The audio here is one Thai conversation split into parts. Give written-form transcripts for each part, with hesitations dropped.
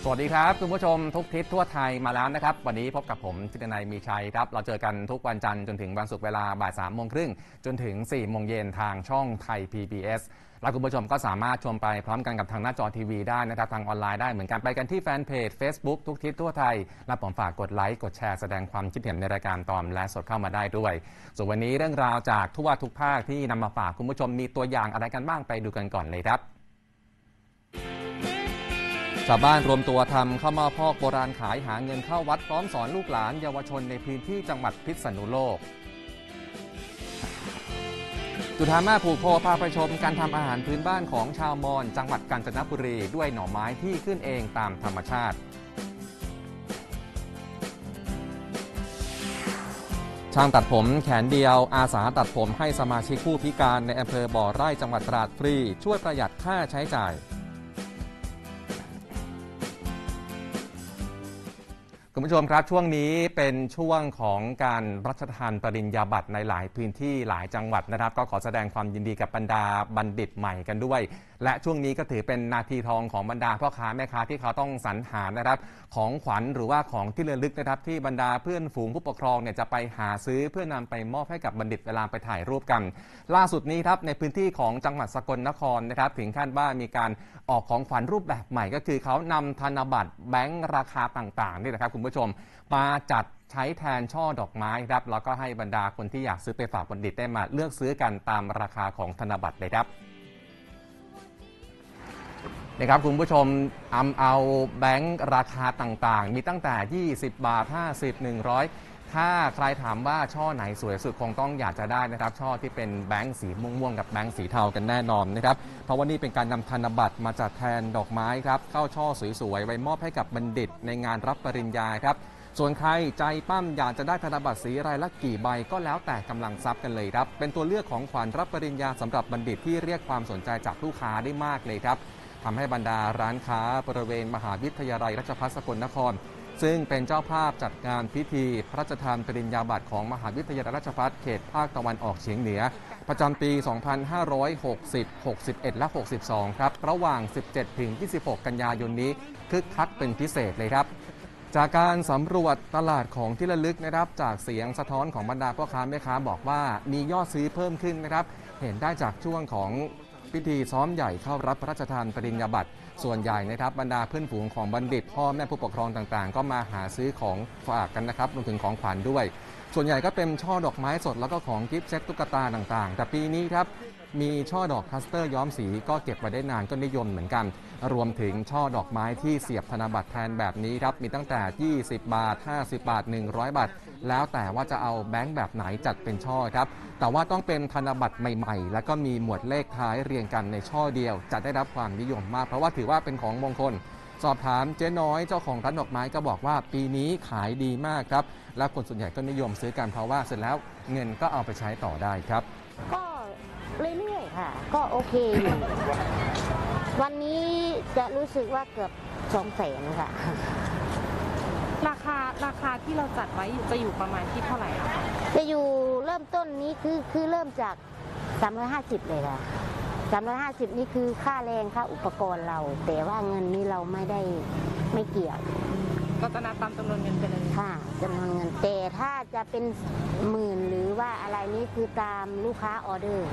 สวัสดีครับคุณผู้ชมทุกทิศทั่วไทยมาแล้วนะครับวันนี้พบกับผมทิตนัยมีชัยครับเราเจอกันทุกวันจันทร์จนถึงวันศุกร์เวลาบ่าย3:30จนถึง4:00 นทางช่องไทย PBS และคุณผู้ชมก็สามารถชมไปพร้อมกันกับทางหน้าจอทีวีได้นะครับทางออนไลน์ได้เหมือนกันไปกันที่แฟนเพจ Facebook ทุกทิศทั่วไทยและผมฝากกดไลค์กดแชร์แสดงความคิดเห็นในรายการตอนและสดเข้ามาได้ด้วยส่วนวันนี้เรื่องราวจากทั่วทุกภาคที่นำมาฝากคุณผู้ชมมีตัวอย่างอะไรกันบ้างไปดูกันก่อนเลยครับชาวบ้านรวมตัวทำข้าวเม่าพอกโบราณขายหาเงินเข้าวัดพร้อมสอนลูกหลานเยาวชนในพื้นที่จังหวัดพิษณุโลกจุฑามาผูกโพพาไปชมการทำอาหารพื้นบ้านของชาวมอญจังหวัดกาญจนบุรีด้วยหน่อไม้ที่ขึ้นเองตามธรรมชาติช่างตัดผมแขนเดียวอาสาตัดผมให้สมาชิกผู้พิการในอำเภอบ่อไร่จังหวัดตราดฟรีช่วยประหยัดค่าใช้จ่ายคุณผู้ชมครับช่วงนี้เป็นช่วงของการพระราชทานปริญญาบัตรในหลายพื้นที่หลายจังหวัดนะครับก็ขอแสดงความยินดีกับบรรดาบัณฑิตใหม่กันด้วยและช่วงนี้ก็ถือเป็นนาทีทองของบรรดาพ่อค้าแม่ค้าที่เขาต้องสรรหานะครับของขวัญหรือว่าของที่ระลึกนะครับที่บรรดาเพื่อนฝูงผู้ปกครองเนี่ยจะไปหาซื้อเพื่อนำไปมอบให้กับบัณฑิตเวลาไปถ่ายรูปกันล่าสุดนี้ครับในพื้นที่ของจังหวัดสกลนครนะครับถึงขั้นว่ามีการออกของขวัญรูปแบบใหม่ก็คือเขานำธนบัตรแบงค์ราคาต่างๆนี่นะครับคุณผู้ชมมาจัดใช้แทนช่อดอกไม้ครับแล้วก็ให้บรรดาคนที่อยากซื้อไปฝากบัณฑิตได้มาเลือกซื้อกันตามราคาของธนบัตรเลยครับนะครับคุณผู้ชมเอาแบงค์ราคาต่างๆมีตั้งแต่20 บาท50 100ถ้าใครถามว่าช่อไหนสวยสุดคงต้องอยากจะได้นะครับช่อที่เป็นแบงค์สีม่วงๆกับแบงค์สีเทากันแน่นอนนะครับเพราะว่านี่เป็นการนำธนบัตรมาจัดแทนดอกไม้ครับเข้าช่อสวยๆไว้มอบให้กับบัณฑิตในงานรับปริญญาครับส่วนใครใจปั้มอยากจะได้ธนบัตรสีรายละกี่ใบก็แล้วแต่กำลังทรัพย์กันเลยครับเป็นตัวเลือกของขวัญรับปริญญาสำหรับบัณฑิตที่เรียกความสนใจจากลูกค้าได้มากเลยครับทำให้บรรดาร้านค้าบริเวณมหาวิทยาลัยราชภัฏสกลนครซึ่งเป็นเจ้าภาพจัดงานพิธีพระราชทานปริญญาบัตรของมหาวิทยาลัยราชภัฏเขตภาคตะวันออกเฉียงเหนือประจำปี 2560 61 และ 62 ครับระหว่าง 17-26 กันยายนนี้คึกคักเป็นพิเศษเลยครับจากการสำรวจตลาดของที่ระลึกนะครับจากเสียงสะท้อนของบรรดาพ่อค้าแม่ค้าบอกว่ามียอดซื้อเพิ่มขึ้นนะครับเห็นได้จากช่วงของพิธีซ้อมใหญ่เข้ารับพระราชทานปริญญาบัตรส่วนใหญ่นะครับบรรดาเพื่อนฝูงของบัณฑิตพ่อแม่ผู้ปกครองต่างๆก็มาหาซื้อของฝากกันนะครับรวมถึงของขวัญด้วยส่วนใหญ่ก็เป็นช่อดอกไม้สดแล้วก็ของกิฟต์เซ็ตตุ๊กตาต่างๆแต่ปีนี้ครับมีช่อดอกคลัสเตอร์ย้อมสีก็เก็บไว้ได้นานก็นิยมเหมือนกันรวมถึงช่อดอกไม้ที่เสียบธนบัตรแทนแบบนี้ครับมีตั้งแต่20 บาท50 บาท100 บาทแล้วแต่ว่าจะเอาแบงค์แบบไหนจัดเป็นช่อครับแต่ว่าต้องเป็นธนบัตรใหม่ๆแล้วก็มีหมวดเลขท้ายเรียงกันในช่อเดียวจะได้รับความนิยมมากเพราะว่าถือว่าเป็นของมงคลสอบถามเจ๊น้อยเจ้าของร้านดอกไม้ก็บอกว่าปีนี้ขายดีมากครับและคนส่วนใหญ่ก็นิยมซื้อกันเพราะว่าเสร็จแล้วเงินก็เอาไปใช้ต่อได้ครับก็เรื่อยๆค่ะก็โอเคอยู่วันนี้จะรู้สึกว่าเกือบ200,000ค่ะราคาที่เราจัดไว้จะอยู่ประมาณที่เท่าไหร่คะจะอยู่เริ่มต้นนี้คือเริ่มจาก350เลยค่ะ350นี่คือค่าแรงค่าอุปกรณ์เราแต่ว่าเงินนี้เราไม่เกี่ยวก็จะนับตามจำนวนเงินไปเลยค่ะจำนวนเงินแต่ถ้าจะเป็นหมื่นหรือว่าอะไรนี้คือตามลูกค้าออเดอร์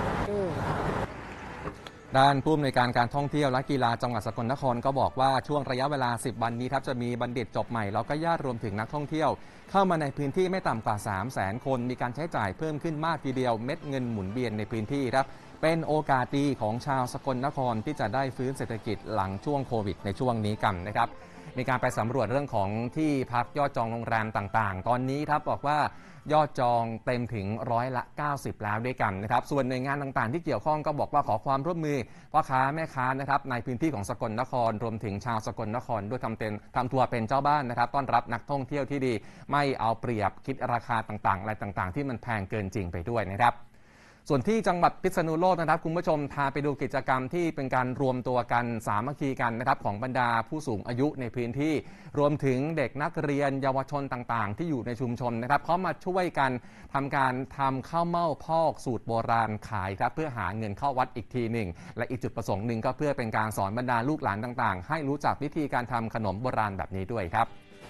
ด้านผู้อำนวยการการท่องเที่ยวและกีฬาจังหวัดสกลนครก็บอกว่าช่วงระยะเวลา10 วันนี้ครับจะมีบัณฑิตจบใหม่แล้วก็ญาติรวมถึงนักท่องเที่ยวเข้ามาในพื้นที่ไม่ต่ำกว่า 300,000 คนมีการใช้จ่ายเพิ่มขึ้นมากทีเดียวเม็ดเงินหมุนเวียนในพื้นที่ครับเป็นโอกาสดีของชาวสกลนครที่จะได้ฟื้นเศรษฐกิจหลังช่วงโควิดในช่วงนี้กันนะครับมีการไปสำรวจเรื่องของที่พักยอดจองโรงแรมต่างๆตอนนี้ครับบอกว่ายอดจองเต็มถึง90%แล้วด้วยกันนะครับส่วนหน่วยงานต่างๆที่เกี่ยวข้องก็บอกว่าขอความร่วมมือพ่อค้าแม่ค้านะครับในพื้นที่ของสกลนครรวมถึงชาวสกลนครด้วยทำตัวเป็นเจ้าบ้านนะครับต้อนรับนักท่องเที่ยวที่ดีไม่เอาเปรียบคิดราคาต่างๆอะไรต่างๆที่มันแพงเกินจริงไปด้วยนะครับส่วนที่จังหวัดพิษณุโลกนะครับคุณผู้ชมพาไปดูกิจกรรมที่เป็นการรวมตัวกันสามัคคีกันนะครับของบรรดาผู้สูงอายุในพื้นที่รวมถึงเด็กนักเรียนเยาวชนต่างๆที่อยู่ในชุมชนนะครับเขามาช่วยกันทำข้าวเม่าพอกสูตรโบราณขายครับเพื่อหาเงินเข้าวัดอีกทีหนึ่งและอีกจุดประสงค์หนึ่งก็เพื่อเป็นการสอนบรรดาลูกหลานต่างๆให้รู้จักวิธีการทำขนมโบราณแบบนี้ด้วยครับ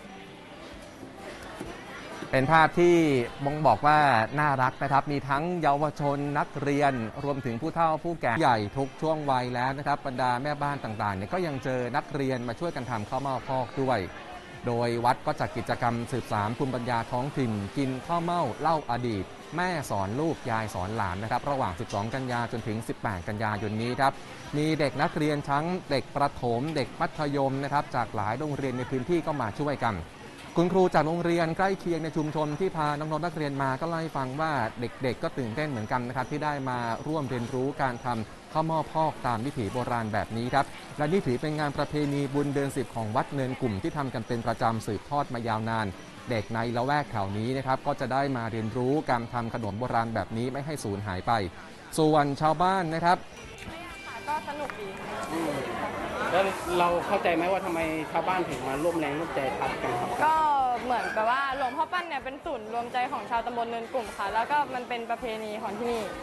เป็นภาพที่บอกว่าน่ารักนะครับมีทั้งเยาวชนนักเรียนรวมถึงผู้เฒ่าผู้แก่ใหญ่ทุกช่วงวัยแล้วนะครับบรรดาแม่บ้านต่างๆเนี่ยก็ยังเจอนักเรียนมาช่วยกันทำข้าวเม่าพอกด้วยโดยวัดก็จัดกิจกรรมสืบสานภูมิปัญญาท้องถิ่นกินข้าวเม่าเล่าอดีตแม่สอนลูกยายสอนหลานนะครับระหว่าง 12 กันยาจนถึง 18 กันยายนนี้ครับมีเด็กนักเรียนทั้งเด็กประถมเด็กมัธยมนะครับจากหลายโรงเรียนในพื้นที่ก็มาช่วยกันคุณครูจากโรงเรียนใกล้เคียงในชุมชนที่พาน้องๆนักเรียนมาก็เล่าให้ฟังว่าเด็กๆก็ตื่นเต้นเหมือนกันนะครับที่ได้มาร่วมเรียนรู้การทำข้าวหม้อพอกตามวิถีโบราณแบบนี้ครับและนี่ถือเป็นงานประเพณีบุญเดือน10ของวัดเนินกลุ่มที่ทำกันเป็นประจำสืบทอดมายาวนานเด็กในละแวกแถวนี้นะครับก็จะได้มาเรียนรู้การทำขนมโบราณแบบนี้ไม่ให้สูญหายไปส่วนชาวบ้านนะครับก็สนุกดีแล้วเราเข้าใจไหมว่าทำไมชาวบ้านถึงมาร่วมแรงร่วมใจทำกันครับก็เหมือนกับว่าหลวงพ่อปั้นเนี่ยเป็นศูนย์รวมใจของชาวตำบลเนินกลุ่มค่ะแล้วก็มันเป็นประเพณีของที่นี่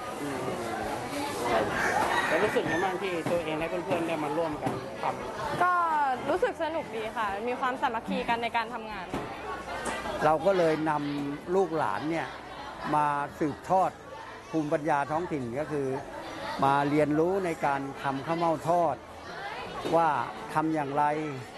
แล้วรู้สึกยังไงบ้างที่ตัวเองและเพื่อนๆได้มาร่วมกันทำก็รู้สึกสนุกดีค่ะมีความสามัคคีกันในการทำงานเราก็เลยนำลูกหลานเนี่ยมาสืบทอดภูมิปัญญาท้องถิ่นก็คือมาเรียนรู้ในการทำข้าวเม่าทอดว่าทำอย่างไร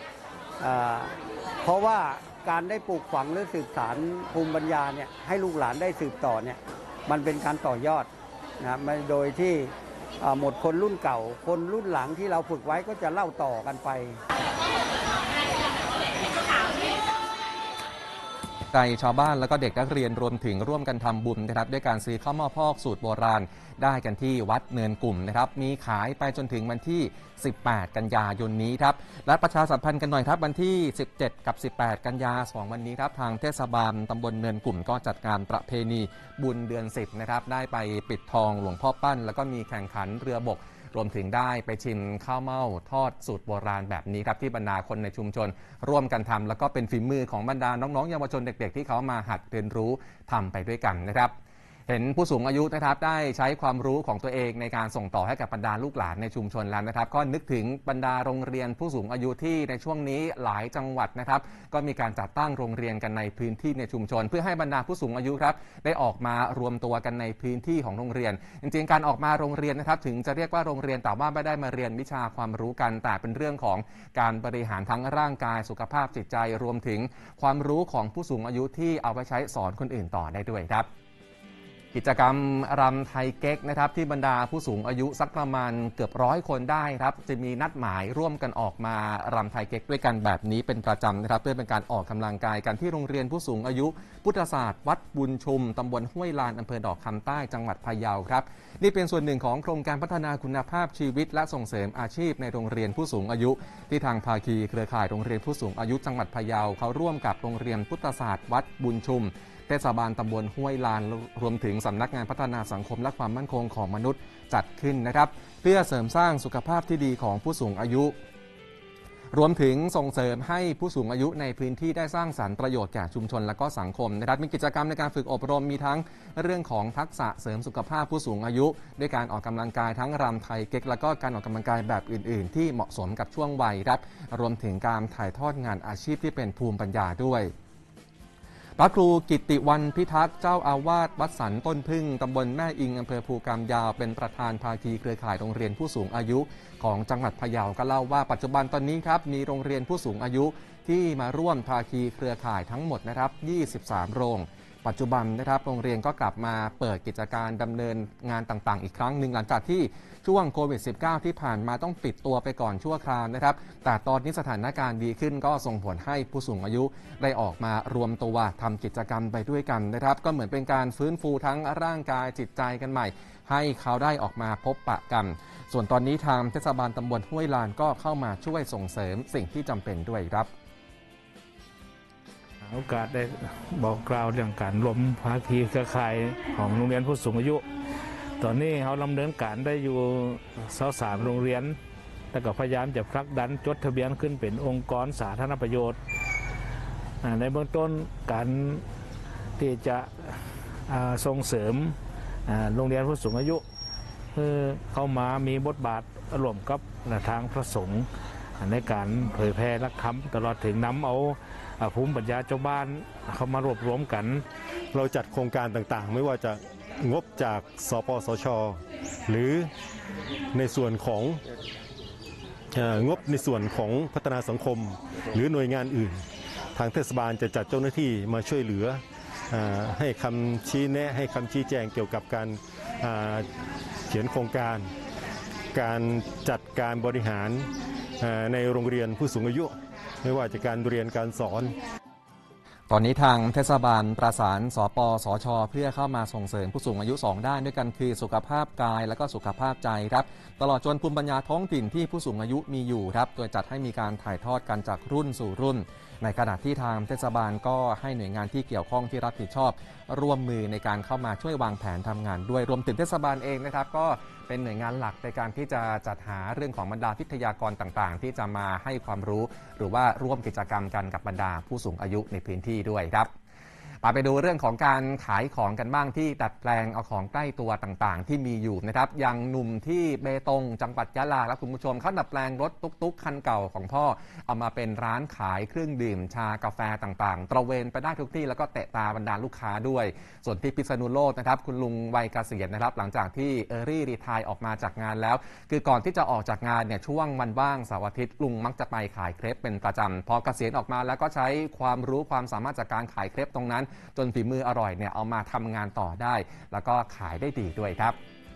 เพราะว่าการได้ปลูกฝังหรือสืบสานภูมิปัญญาเนี่ยให้ลูกหลานได้สืบต่อเนี่ยมันเป็นการต่อยอดนะไม่โดยที่หมดคนรุ่นเก่าคนรุ่นหลังที่เราฝึกไว้ก็จะเล่าต่อกันไปใจชาวบ้านแล้วก็เด็กนักเรียนรวมถึงร่วมกันทำบุญนะครับด้วยการซื้อข้าวหม้อพอกสูตรโบราณได้กันที่วัดเนินกลุ่มนะครับมีขายไปจนถึงวันที่ 18 กันยายนนี้ครับและประชาสัมพันธ์กันหน่อยครับวันที่ 17 กับ 18 กันยา2วันนี้ครับทางเทศบาลตำบลเนินกลุ่มก็จัดงานประเพณีบุญเดือน10นะครับได้ไปปิดทองหลวงพ่อปั้นแล้วก็มีแข่งขันเรือบกรวมถึงได้ไปชิมข้าวเม่าทอดสูตรโบราณแบบนี้ครับที่บรรดาคนในชุมชนร่วมกันทำแล้วก็เป็นฝีมือของบรรดาน้องๆเยาวชนเด็กๆที่เขามาหัดเรียนรู้ทำไปด้วยกันนะครับเห็นผู้สูงอายุนะครับได้ใช้ความรู้ของตัวเองในการส่งต่อให้กับบรรดาลูกหลานในชุมชนแล้วนะครับก็นึกถึงบรรดาโรงเรียนผู้สูงอายุที่ในช่วงนี้หลายจังหวัดนะครับก็มีการจัดตั้งโรงเรียนกันในพื้นที่ในชุมชนเพื่อให้บรรดาผู้สูงอายุครับได้ออกมารวมตัวกันในพื้นที่ของโรงเรียนจริงๆการออกมาโรงเรียนนะครับถึงจะเรียกว่าโรงเรียนแต่ว่าไม่ได้มาเรียนวิชาความรู้กันแต่เป็นเรื่องของการบริหารทั้งร่างกายสุขภาพจิตใจรวมถึงความรู้ของผู้สูงอายุที่เอาไปใช้สอนคนอื่นต่อได้ด้วยครับกิจกรรมรำไทยเก๊กนะครับที่บรรดาผู้สูงอายุสักประมาณเกือบ100 คนได้ครับจะมีนัดหมายร่วมกันออกมารำไทยเก๊กด้วยกันแบบนี้เป็นประจำนะครับเพื่อเป็นการออกกำลังกายกันที่โรงเรียนผู้สูงอายุพุทธศาสตร์วัดบุญชุมตำบลห้วยลานอำเภอดอกคำใต้จังหวัดพะเยาครับนี่เป็นส่วนหนึ่งของโครงการพัฒนาคุณภาพชีวิตและส่งเสริมอาชีพในโรงเรียนผู้สูงอายุที่ทางภาคีเครือข่ายโรงเรียนผู้สูงอายุจังหวัดพะเยาเขาร่วมกับโรงเรียนพุทธศาสตร์วัดบุญชุมเทศบาลตำบลห้วยลานรวมถึงสำนักงานพัฒนาสังคมและความมั่นคงของมนุษย์จัดขึ้นนะครับเพื่อเสริมสร้างสุขภาพที่ดีของผู้สูงอายุรวมถึงส่งเสริมให้ผู้สูงอายุในพื้นที่ได้สร้างสรรค์ประโยชน์แก่ชุมชนและก็สังคมนะครับมีกิจกรรมในการฝึกอบรมมีทั้งเรื่องของทักษะเสริมสุขภาพผู้สูงอายุด้วยการออกกำลังกายทั้งรำไทยเก๊กและก็การออกกำลังกายแบบอื่นๆที่เหมาะสมกับช่วงวัยครับรวมถึงการถ่ายทอดงานอาชีพที่เป็นภูมิปัญญาด้วยพระครูกิตติวรรณพิทักษ์เจ้าอาวาสวัดสันต้นพึ่งตำบลแม่อิงอำเภอภูกามยาวเป็นประธานภาคีเครือข่ายโรงเรียนผู้สูงอายุของจังหวัดพะเยาก็เล่าว่าปัจจุบันตอนนี้ครับมีโรงเรียนผู้สูงอายุที่มาร่วมภาคีเครือข่ายทั้งหมดนะครับ23 โรงปัจจุบันนะครับโรงเรียนก็กลับมาเปิดกิจการดำเนินงานต่างๆอีกครั้งหนึ่งหลังจากที่ช่วงโควิด -19 ที่ผ่านมาต้องปิดตัวไปก่อนชั่วคราวนะครับแต่ตอนนี้สถานการณ์ดีขึ้นก็ส่งผลให้ผู้สูงอายุได้ออกมารวมตัวทำกิจกรรมไปด้วยกันนะครับก็เหมือนเป็นการฟื้นฟูทั้งร่างกายจิตใจกันใหม่ให้เขาได้ออกมาพบปะกันส่วนตอนนี้ทางเทศบาลตำบลห้วยลานก็เข้ามาช่วยส่งเสริมสิ่งที่จำเป็นด้วยครับโอกาสได้บอกกล่าวเรื่องการรวมภาคีเครือข่ายของโรงเรียนผู้สูงอายุตอนนี้เขาดำเนินการได้อยู่23โรงเรียนแต่ก็พยายามจะผลักดันจดทะเบียนขึ้นเป็นองค์กรสาธารณประโยชน์ในเบื้องต้นการที่จะส่งเสริมโรงเรียนผู้สูงอายุเข้ามามีบทบาทร่วมกับทางพระสงฆ์ในการเผยแพร่หลักธรรมตลอดถึงนำเอาภูมิปัญญาชาวบ้านเข้ามารวบรวมกันเราจัดโครงการต่างๆไม่ว่าจะงบจากสปสช.หรือในส่วนของงบในส่วนของพัฒนาสังคมหรือหน่วยงานอื่นทางเทศบาลจะจัดเจ้าหน้าที่มาช่วยเหลือให้คำชี้แนะให้คำชี้แจงเกี่ยวกับการเขียนโครงการการจัดการบริหารในโรงเรียนผู้สูงอายุไม่ว่าจะการเรียนการสอนตอนนี้ทางเทศบาลประสานสปสช.เพื่อเข้ามาส่งเสริมผู้สูงอายุ2ด้านด้วยกันคือสุขภาพกายและก็สุขภาพใจครับตลอดจนภูมิปัญญาท้องถิ่นที่ผู้สูงอายุมีอยู่ครับโดยจัดให้มีการถ่ายทอดกันจากรุ่นสู่รุ่นในขณะที่ทางเทศบาลก็ให้หน่วยงานที่เกี่ยวข้องที่รับผิดชอบร่วมมือในการเข้ามาช่วยวางแผนทำงานด้วยรวมถึงเทศบาลเองนะครับก็เป็นหน่วยงานหลักในการที่จะจัดหาเรื่องของบรรดาวิทยากรต่างๆที่จะมาให้ความรู้หรือว่าร่วมกิจกรรมกันกับบรรดาผู้สูงอายุในพื้นที่ด้วยครับไปดูเรื่องของการขายของกันบ้างที่ดัดแปลงเอาของใกล้ตัวต่างๆที่มีอยู่นะครับอย่างหนุ่มที่เบตงจังหวัดยะลาครับคุณผู้ชมเขาดัดแปลงรถตุ๊กๆคันเก่าของพ่อเอามาเป็นร้านขายเครื่องดื่มชากาแฟต่างๆตระเวนไปได้ทุกที่แล้วก็เตะตาบรรดาลูกค้าด้วยส่วนที่พิษณุโลกนะครับคุณลุงวัยเกษียณนะครับหลังจากที่รีไทร์ออกมาจากงานแล้วคือก่อนที่จะออกจากงานเนี่ยช่วงวันว่างเสาร์อาทิตย์ลุงมักจะไปขายเครปเป็นประจำพอเกษียณออกมาแล้วก็ใช้ความรู้ความสามารถจากการขายเครปตรงนั้นจนฝีมืออร่อยเนี่ยเอามาทำงานต่อได้แล้วก็ขายได้ดีด้วยครับ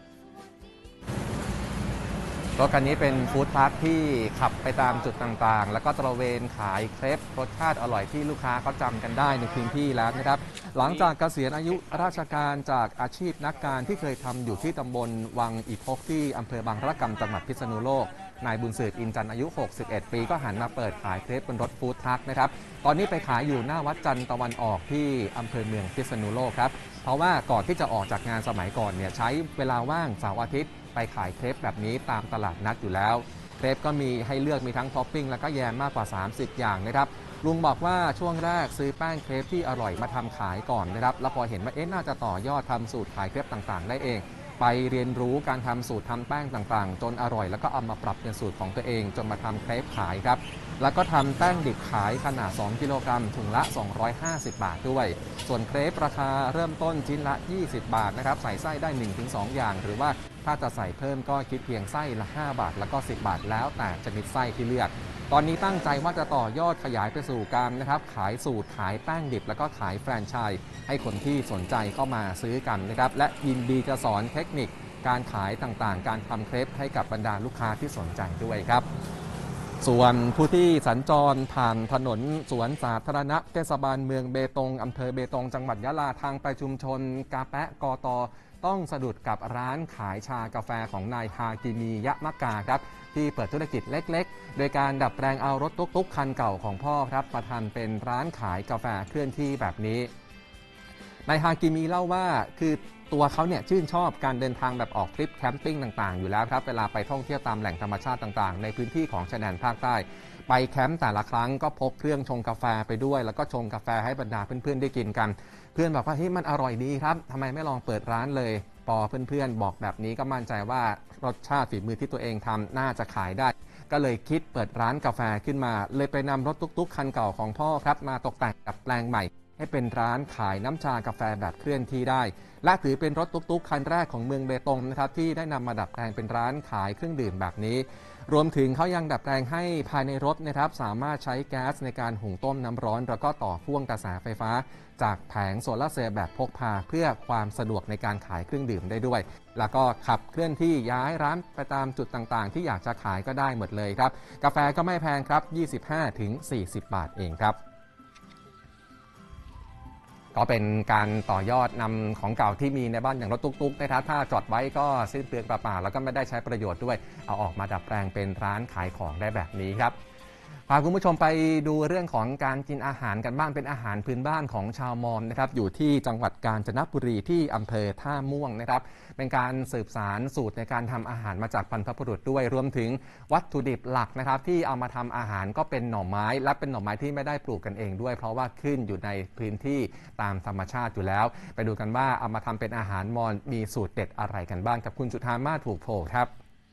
รถคันนี้เป็นฟู้ดทรัคที่ขับไปตามจุดต่างๆแล้วก็ตระเวนขายเครปรสชาติอร่อยที่ลูกค้าเขาจำกันได้ในพื้นที่แล้วนะครับหลังจากเกษียณอายุราชการจากอาชีพนักการที่เคยทำอยู่ที่ตำบลวังอีพกที่อำเภอบางระกำจังหวัดพิษณุโลกนายบุญสืบอินจันทร์อายุ61ปีก็หันมาเปิดขายเครปบนรถฟู้ดทรัคนะครับตอนนี้ไปขายอยู่หน้าวัดจันทร์ตะวันออกที่อำเภอเมืองพิษณุโลกครับเพราะว่าก่อนที่จะออกจากงานสมัยก่อนเนี่ยใช้เวลาว่างเสาร์อาทิตย์ไปขายเครปแบบนี้ตามตลาดนัดอยู่แล้วเครปก็มีให้เลือกมีทั้งท็อปปิ้งแล้วก็แยมมากกว่า30อย่างนะครับลุงบอกว่าช่วงแรกซื้อแป้งเครปที่อร่อยมาทำขายก่อนนะครับแล้วพอเห็นว่าน่าจะต่อยอดทำสูตรขายเครปต่างๆได้เองไปเรียนรู้การทำสูตรทำแป้งต่างๆจนอร่อยแล้วก็เอามาปรับเป็นสูตรของตัวเองจนมาทำเครปขายครับแล้วก็ทำแป้งดิบขายขนาด2กิโลกรัมถุงละ250 บาทด้วยส่วนเครปราคาเริ่มต้นชิ้นละ20 บาทนะครับใส่ไส้ได้ 1-2 อย่างหรือว่าถ้าจะใส่เพิ่มก็คิดเพียงไส้ละ5 บาทแล้วก็10 บาทแล้วแต่ชนิดไส้ที่เลือกตอนนี้ตั้งใจว่าจะต่อยอดขยายไปสู่การนะครับขายสูตรขายแป้งดิบแล้วก็ขายแฟรนไชส์ให้คนที่สนใจเข้ามาซื้อกันนะครับและยินดีจะสอนเทคนิคการขายต่างๆการทำเครปให้กับบรรดาลูกค้าที่สนใจด้วยครับส่วนผู้ที่สัญจรผ่านถนนสวนสาธารณะเทศบาลเมืองเบตงอำเภอเบตงจังหวัดยะลาทางไปชุมชนกาแปะกอตอต้องสะดุดกับร้านขายชากาแฟของนายฮากิมียะมะกาครับที่เปิดธุรกิจเล็กๆโดยการดัดแปลงเอารถตุ๊กๆคันเก่าของพ่อครับมาทำเป็นร้านขายกาแฟเคลื่อนที่แบบนี้นายฮากิมีเล่าว่าคือตัวเขาเนี่ยชื่นชอบการเดินทางแบบออกทริปแคมปิ้งต่างๆอยู่แล้วครับเวลาไปท่องเที่ยวตามแหล่งธรรมชาติต่างๆในพื้นที่ของชายแดนภาคใต้ไปแคมป์แต่ละครั้งก็พกเครื่องชงกาแฟไปด้วยแล้วก็ชงกาแฟให้บรรดาเพื่อนๆได้กินกันเพื่อนบอกว่าเฮ้ยมันอร่อยดีครับทำไมไม่ลองเปิดร้านเลยพอเพื่อนๆบอกแบบนี้ก็มั่นใจว่ารสชาติฝีมือที่ตัวเองทำน่าจะขายได้ก็เลยคิดเปิดร้านกาแฟขึ้นมาเลยไปนำรถตุ๊กๆคันเก่าของพ่อครับมาตกแต่งกับแปลงใหม่ให้เป็นร้านขายน้ำชากาแฟแบบเคลื่อนที่ได้และถือเป็นรถตุ๊กๆคันแรกของเมืองเบตงนะครับที่ได้นำมาดัดแปลงเป็นร้านขายเครื่องดื่มแบบนี้รวมถึงเขายังดัดแปลงให้ภายในรถนะครับสามารถใช้แก๊สในการหุงต้มน้ำร้อนแล้วก็ต่อพ่วงกระแสไฟฟ้าจากแผงโซลาร์เซลล์แบบพกพาเพื่อความสะดวกในการขายเครื่องดื่มได้ด้วยแล้วก็ขับเคลื่อนที่ย้ายร้านไปตามจุดต่างๆที่อยากจะขายก็ได้หมดเลยครับกาแฟก็ไม่แพงครับ 25-40 บาทเองครับก็เป็นการต่อยอดนำของเก่าที่มีในบ้านอย่างรถตุ๊กๆนะครับถ้าจอดไว้ก็สิ้นเปลืองเปล่าๆแล้วก็ไม่ได้ใช้ประโยชน์ด้วยเอาออกมาดัดแปลงเป็นร้านขายของได้แบบนี้ครับพาคุณผู้ชมไปดูเรื่องของการกินอาหารกันบ้างเป็นอาหารพื้นบ้านของชาวมอญนะครับอยู่ที่จังหวัดกาญจนบุรีที่อำเภอท่าม่วงนะครับเป็นการสืบสานสูตรในการทำอาหารมาจากบรรพบุรุษด้วยรวมถึงวัตถุดิบหลักนะครับที่เอามาทำอาหารก็เป็นหน่อไม้และเป็นหน่อไม้ที่ไม่ได้ปลูกกันเองด้วยเพราะว่าขึ้นอยู่ในพื้นที่ตามธรรมชาติอยู่แล้วไปดูกันว่าเอามาทำเป็นอาหารมอญมีสูตรเด็ดอะไรกันบ้างกับคุณจุฑามาศถูกโพครับ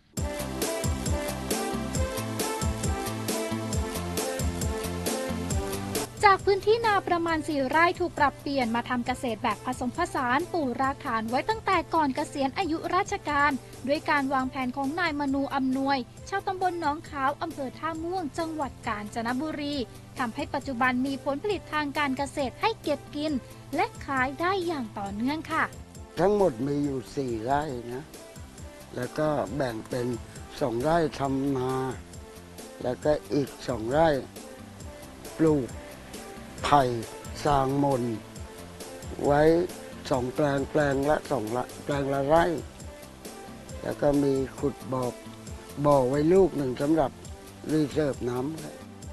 จากพื้นที่นาประมาณ 4 ไร่ถูกปรับเปลี่ยนมาทำเกษตรแบบผสมผสานปูรากฐานไว้ตั้งแต่ก่อนเกษียณอายุราชการด้วยการวางแผนของนายมนูอำนวยชาวตำบลหนองขาวอำเภอท่าม่วงจังหวัดกาญจนบุรีทำให้ปัจจุบันมีผลผลิตทางการเกษตรให้เก็บกินและขายได้อย่างต่อเนื่องค่ะทั้งหมดมีอยู่ 4 ไร่นะแล้วก็แบ่งเป็น2 ไร่ทำนาแล้วก็อีก2 ไร่ปลูกไผ่สางมนไว้2 แปลงแปลงละ2 แปลงละไร่แล้วก็มีขุดบ่อไว้ลูกหนึ่งสำหรับรีเซิร์ฟน้ำ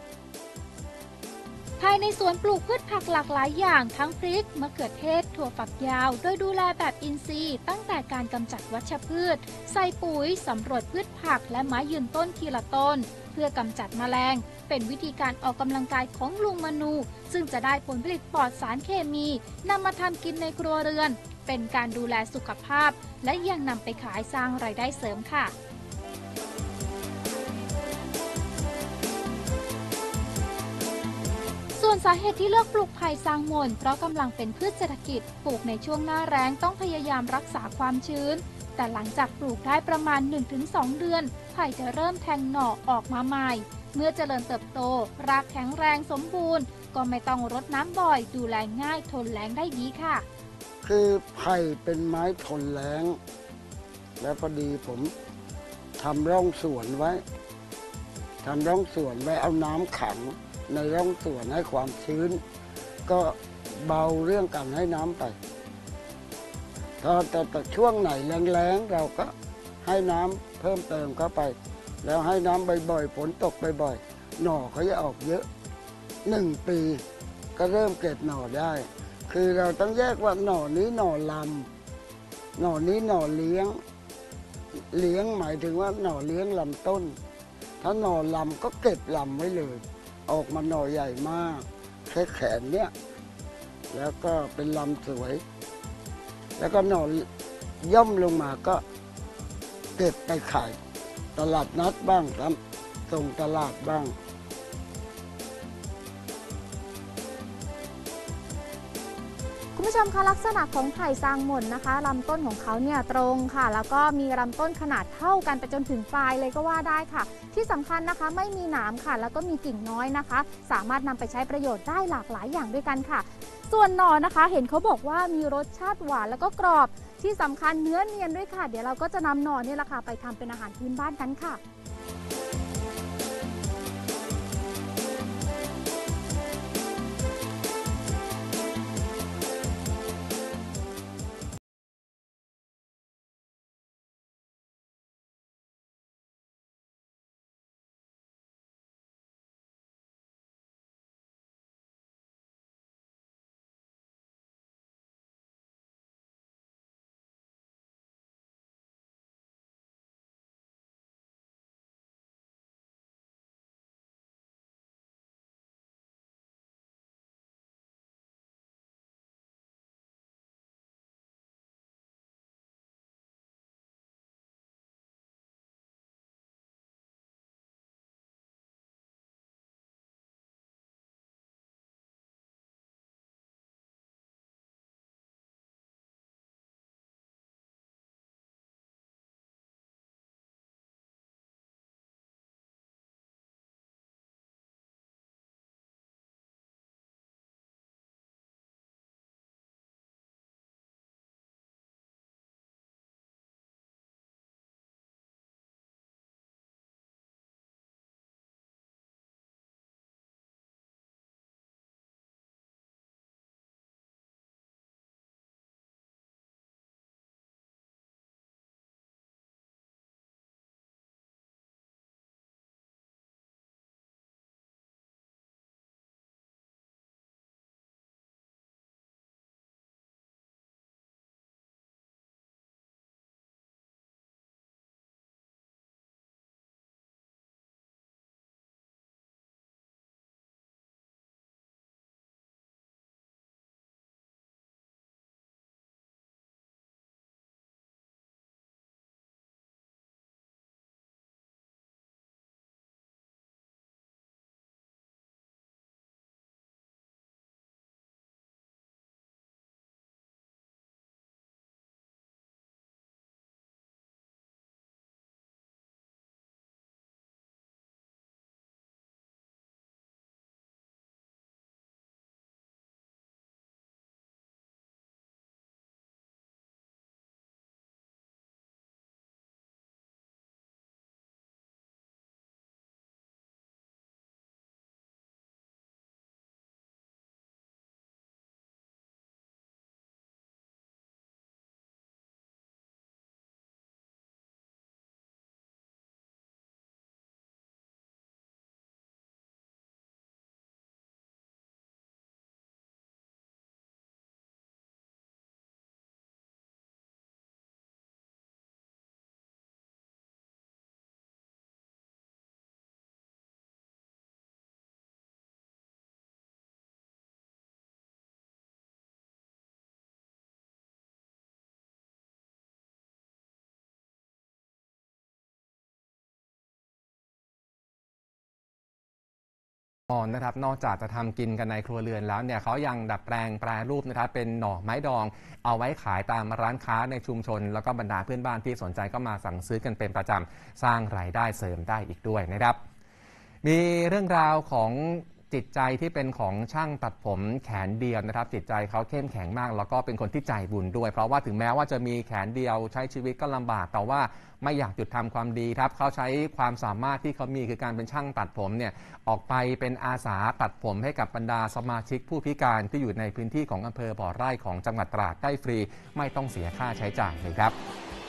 ภายในสวนปลูกพืชผักหลากหลายอย่างทั้งพริกมะเขือเทศถั่วฝักยาวโดยดูแลแบบอินทรีย์ตั้งแต่การกำจัดวัชพืชใส่ปุ๋ยสำรวจพืชผักและไม้ยืนต้นทีละต้นเพื่อกำจัดแมลงเป็นวิธีการออกกำลังกายของลุงมนูซึ่งจะได้ผลผลิตปลอดสารเคมีนำมาทำกินในครัวเรือนเป็นการดูแลสุขภาพและยังนำไปขายสร้างรายได้เสริมค่ะส่วนสาเหตุที่เลือกปลูกไผ่ซางมนเพราะกำลังเป็นพืชเศรษฐกิจปลูกในช่วงหน้าแล้งต้องพยายามรักษาความชื้นแต่หลังจากปลูกได้ประมาณ 1-2 เดือนไผ่จะเริ่มแทงหน่อออกมาใหม่เมื่อเจริญเติบโตรากแข็งแรงสมบูรณ์ก็ไม่ต้องรดน้ำบ่อยดูแลง่ายทนแล้งได้ดีค่ะคือไผ่เป็นไม้ทนแล้งและพอดีผมทำร่องสวนไว้เอาน้ำขังในร่องสวนให้ความชื้นก็เบาเรื่องการให้น้ำไปแต่ช่วงไหนแรงๆเราก็ให้น้ำเพิ่มเติมเข้าไปแล้วให้น้ำบ่อยๆฝนตกบ่อยๆหน่อเขาจะออกเยอะ1 ปีก็เริ่มเก็บหน่อได้คือเราต้องแยกว่าหน่อนี้หน่อลำหน่อนี้หน่อเลี้ยงหมายถึงว่าหน่อเลี้ยงลำต้นถ้าหน่อลำก็เก็บลำไว้เลยออกมาหน่อใหญ่มากแค่แขนเนี่ยแล้วก็เป็นลำสวยแล้วก็หน่อย่อมลงมาก็เก็บไปขายตลาดนัดบ้างครับส่งตลาดบ้างคุณผู้ชมคะลักษณะของไผ่ซางหม่นนะคะลำต้นของเขาเนี่ยตรงค่ะแล้วก็มีลำต้นขนาดเท่ากันไปจนถึงปลายเลยก็ว่าได้ค่ะที่สำคัญนะคะไม่มีหนามค่ะแล้วก็มีกิ่งน้อยนะคะสามารถนำไปใช้ประโยชน์ได้หลากหลายอย่างด้วยกันค่ะส่วนหน่อนะคะเห็นเขาบอกว่ามีรสชาติหวานแล้วก็กรอบที่สำคัญเนื้อเนียนด้วยค่ะเดี๋ยวเราก็จะนำหน่อนี่แหละค่ะไปทำเป็นอาหารพื้นบ้านกันค่ะนะครับนอกจากจะทำกินกันในครัวเรือนแล้วเนี่ยเขายังดัดแปลงแปรรูปนะครับเป็นหน่อไม้ดองเอาไว้ขายตามร้านค้าในชุมชนแล้วก็บรรดาเพื่อนบ้านที่สนใจก็มาสั่งซื้อกันเป็นประจำสร้างรายได้เสริมได้อีกด้วยนะครับมีเรื่องราวของจิตใจที่เป็นของช่างตัดผมแขนเดียวนะครับจิตใจเขาเข้มแข็งมากแล้วก็เป็นคนที่ใจบุญด้วยเพราะว่าถึงแม้ว่าจะมีแขนเดียวใช้ชีวิตก็ลำบากแต่ว่าไม่อยากหยุดทำความดีครับเขาใช้ความสามารถที่เขามีคือการเป็นช่างตัดผมเนี่ยออกไปเป็นอาสาตัดผมให้กับบรรดาสมาชิกผู้พิการที่อยู่ในพื้นที่ของอำเภอบ่อไร่ของจังหวัดตราดได้ฟรีไม่ต้องเสียค่าใช้จ่ายเลยครับ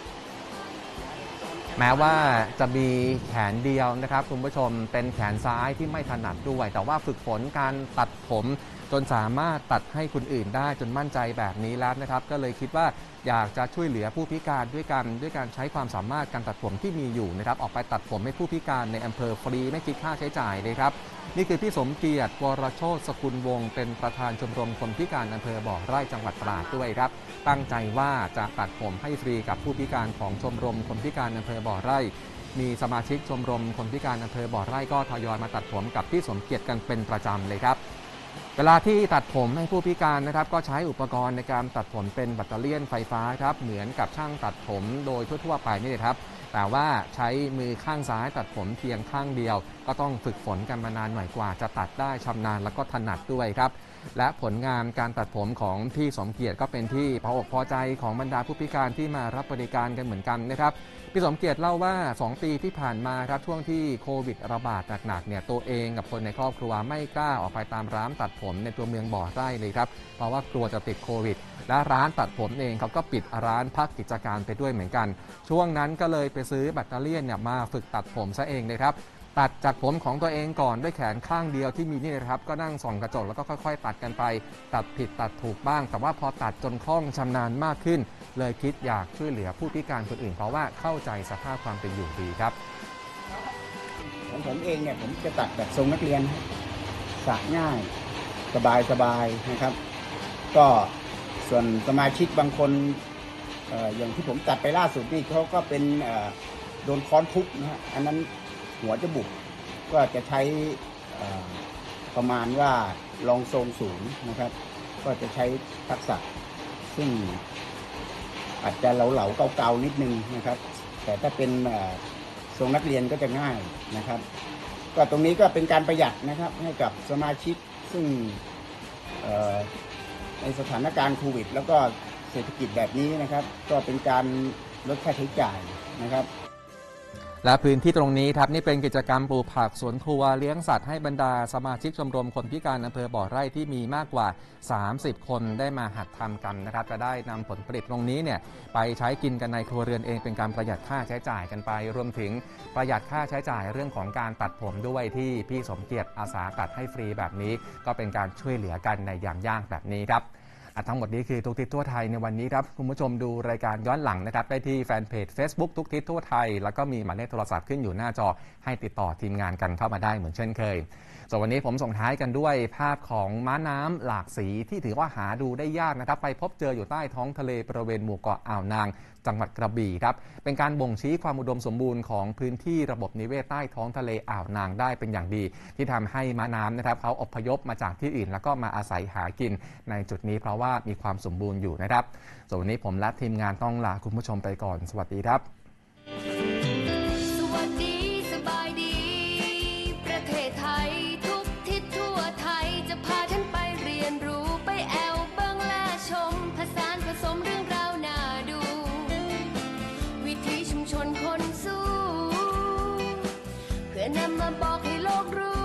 แม้ว่าจะมีแขนเดียวนะครับคุณผู้ชมเป็นแขนซ้ายที่ไม่ถนัดด้วยแต่ว่าฝึกฝนการตัดผมจนสามารถตัดให้คนอื่นได้จนมั่นใจแบบนี้แล้วนะครับก็เลยคิดว่าอยากจะช่วยเหลือผู้พิการด้วยการใช้ความสามารถการตัดผมที่มีอยู่นะครับออกไปตัดผมให้ผู้พิการในอำเภอฟรีไม่คิดค่าใช้จ่ายเลยครับนี่คือพี่สมเกียรติวรโชติสกุลวงศ์เป็นประธานชมรมคนพิการอำเภอบ่อไร่จังหวัดตราดด้วยครับตั้งใจว่าจะตัดผมให้ฟรีกับผู้พิการของชมรมคนพิการอำเภอบ่อไร่มีสมาชิกชมรมคนพิการอำเภอบ่อไร่ก็ทยอยมาตัดผมกับพี่สมเกียรติกันเป็นประจำเลยครับเวลาที่ตัดผมให้ผู้พิการนะครับก็ใช้อุปกรณ์ในการตัดผมเป็นแบตเตอรี่ไฟฟ้าครับเหมือนกับช่างตัดผมโดยทั่วๆไปนี่ครับแต่ว่าใช้มือข้างซ้ายตัดผมเพียงข้างเดียวก็ต้องฝึกฝนกันมานานหน่อยกว่าจะตัดได้ชำนาญแล้วก็ถนัดด้วยครับและผลงานการตัดผมของพี่สมเกียรติก็เป็นที่พออกพอใจของบรรดาผู้พิการที่มารับบริการกันเหมือนกันนะครับพี่สมเกียรติเล่าว่า2ปีที่ผ่านมาครับช่วงที่โควิดระบาดหนักๆเนี่ยตัวเองกับคนในครอบครัวไม่กล้าออกไปตามร้านตัดผมในตัวเมืองบ่อไร่เลยครับเพราะว่ากลัวจะติดโควิดและร้านตัดผมเองเขาก็ปิดร้านพักกิจการไปด้วยเหมือนกันช่วงนั้นก็เลยไปซื้อแบตเตอรี่เนี่ยมาฝึกตัดผมซะเองเลยครับตัดจากผมของตัวเองก่อนด้วยแขนข้างเดียวที่มีนี่นะครับก็นั่งส่องกระจกแล้วก็ค่อยๆตัดกันไปตัดผิดตัดถูกบ้างแต่ว่าพอตัดจนคล่องชำนาญมากขึ้นเลยคิดอยากช่วยเหลือผู้พิการคนอื่นเพราะว่าเข้าใจสภาพความเป็นอยู่ดีครับของผมเองเนี่ยผมจะตัดแบบทรงนักเรียนสระง่ายสบายนะครับก็ส่วนสมาชิกบางคนอย่างที่ผมตัดไปล่าสุดนี่เขาก็เป็นโดนค้อนทุบนะฮะอันนั้นหัวจะบุกก็จะใช้ประมาณว่าลองทรงสูงนะครับก็จะใช้ทักษะซึ่งอาจจะเหลาๆเก่าๆนิดนึงนะครับแต่ถ้าเป็นทรงนักเรียนก็จะง่ายนะครับก็ตรงนี้ก็เป็นการประหยัดนะครับให้กับสมาชิกซึ่งในสถานการณ์โควิดแล้วก็เศรษฐกิจแบบนี้นะครับก็เป็นการลดค่าใช้จ่ายนะครับและพื้นที่ตรงนี้ครับนี่เป็นกิจกรรมปลูกผักสวนครัวเลี้ยงสัตว์ให้บรรดาสมาชิกชมรมคนพิการอำเภอบ่อไร่ที่มีมากกว่า30คนได้มาหัดทำกันนะครับจะได้นำผลผลิตตรงนี้เนี่ยไปใช้กินกันในครัวเรือนเองเป็นการประหยัดค่าใช้จ่ายกันไปรวมถึงประหยัดค่าใช้จ่ายเรื่องของการตัดผมด้วยที่พี่สมเกียรติอาสาตัดให้ฟรีแบบนี้ก็เป็นการช่วยเหลือกันในยามยากแบบนี้ครับทั้งหมดนี้คือทุกทิศทั่วไทยในวันนี้ครับคุณผู้ชมดูรายการย้อนหลังนะครับได้ที่แฟนเพจ Facebook ทุกทิศทั่วไทยแล้วก็มีหมายเลขโทรศัพท์ขึ้นอยู่หน้าจอให้ติดต่อทีมงานกันเข้ามาได้เหมือนเช่นเคยส่วนวันนี้ผมส่งท้ายกันด้วยภาพของม้าน้ำหลากสีที่ถือว่าหาดูได้ยากนะครับไปพบเจออยู่ใต้ท้องทะเลบริเวณหมู่เกาะอ่าวนางจังหวัดกระบี่ครับเป็นการบ่งชี้ความอุดมสมบูรณ์ของพื้นที่ระบบนิเวศใต้ท้องทะเลอ่าวนางได้เป็นอย่างดีที่ทำให้ม้าน้ำนะครับเขาอพยพมาจากที่อื่นแล้วก็มาอาศัยหากินในจุดนี้เพราะว่ามีความสมบูรณ์อยู่นะครับส่วนวันนี้ผมและทีมงานต้องลาคุณผู้ชมไปก่อนสวัสดีครับสวัสดีสบายดีประเทศไทยทุกทิศทั่วไทยจะพาท่านไปเรียนรู้ไปแอวเบิ่งและชมผสานผสมเรื่องราวน่าดูวิถีชุมชนคนสู้เพื่อนำมาบอกให้โลกรู้